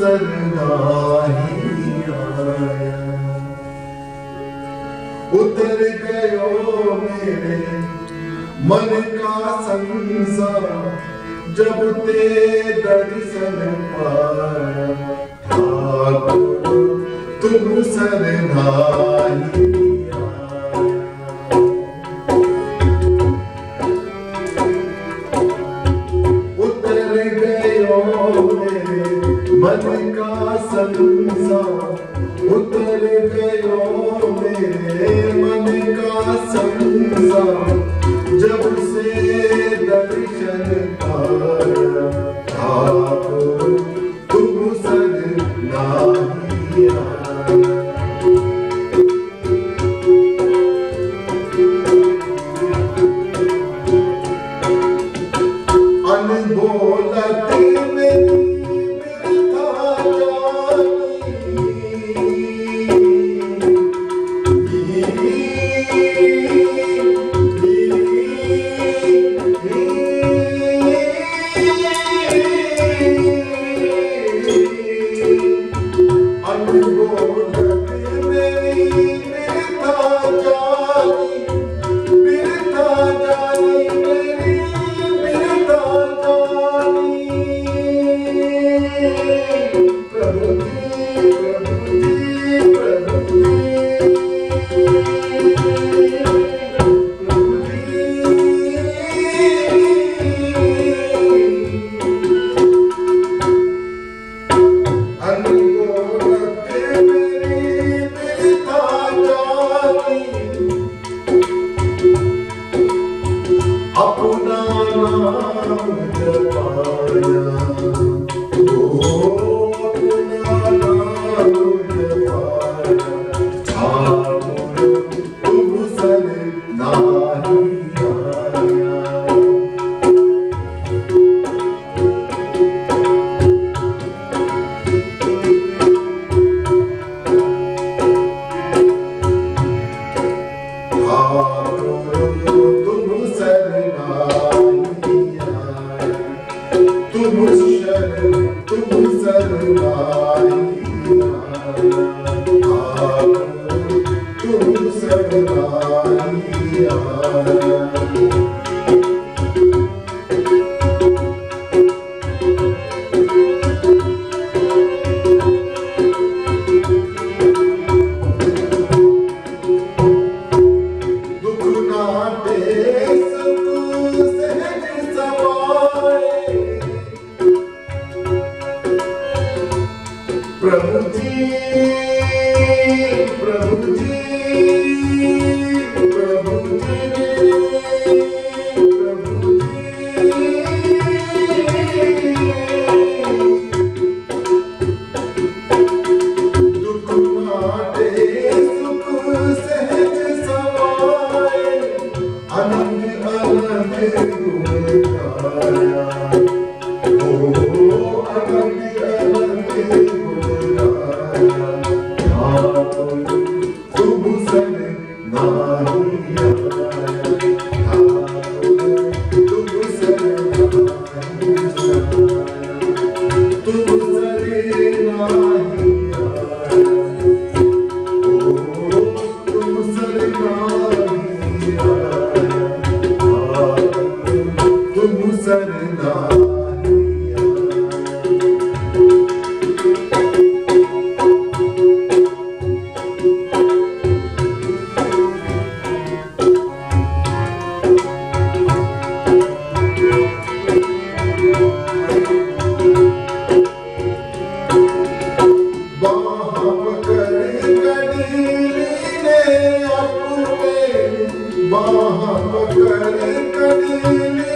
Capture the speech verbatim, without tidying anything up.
सरनाही आया। उतर गयो मेरे मन का संसार, जब ते दर्शन पाया। ठाकुर तुम सरनाही मन का संसार, उतर गयो मेरे मन का संसार, जब से दर्शन पाया। ठाकुर तुम सरनाही आया। अनबोलती मेरी प्रभु जी, प्रभु जी, प्रभु जी, प्रभु जी। दुख माटे सुख सहज समाए, आनंद आनंद गुण गाया। ओ आनंद आनंद तुम सरनाही आया। तुम सरनाही तुम सरनाही आया। ओ तुम सरनाही आया। तुम सरनाही बाह पकड़ कड़ी